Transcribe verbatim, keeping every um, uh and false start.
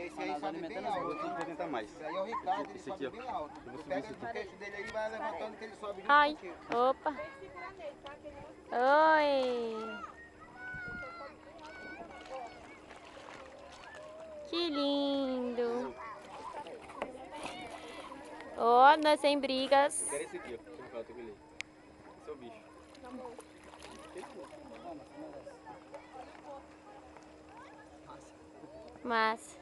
esse aí sobe bem alto. Vou tentar mais. Esse aí é o Ricardo, ele Esse sobe aqui, ó. bem alto. Tu pega o queixo dele aí e vai levantando que ele sobe junto Ai, contigo. opa. Oi. Que lindo. Ó, oh, nós sem brigas. Eu quero esse aqui, ó. Deixa eu falar, tô com ele. Esse é o bicho. Massa.